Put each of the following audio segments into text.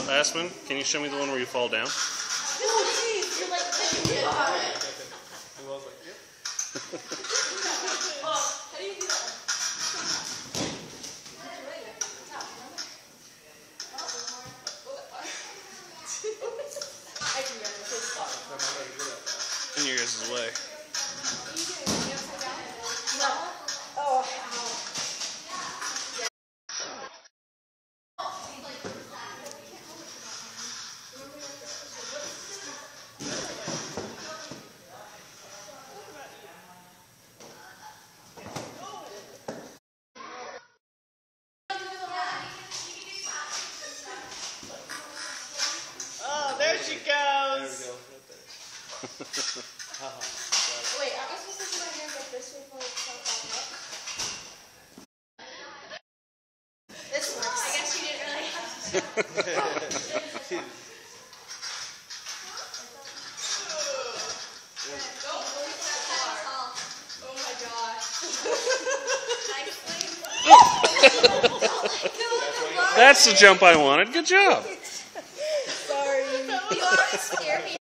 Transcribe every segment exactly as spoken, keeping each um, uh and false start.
Aspen, can you show me the one where you fall down? Oh, jeez, you're like thinking about it. I was like, yep. Oh, how do you do that one? I can get it. In your guys' way. No. Oh, ow. Oh, there she goes. There we go. Wait, am I supposed to put my hands like this before it comes back up? This works. I guess you didn't really have to. Don't move that far. Oh my gosh. That's the jump I wanted. Good job. Sorry. You always scare me.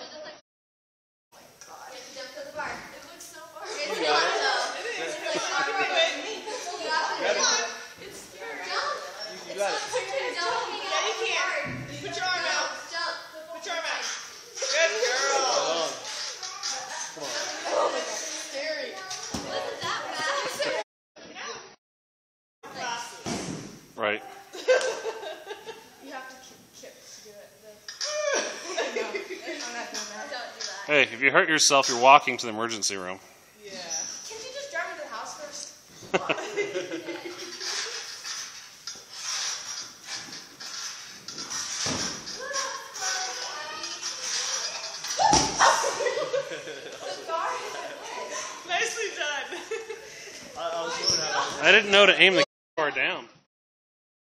Right. You have to kick to do it. No, I'm not doing that. Don't do that. Hey, if you hurt yourself, you're walking to the emergency room. Yeah. Can't you just drive me to the house first? Nicely done. I, I, was I didn't know to aim the car down.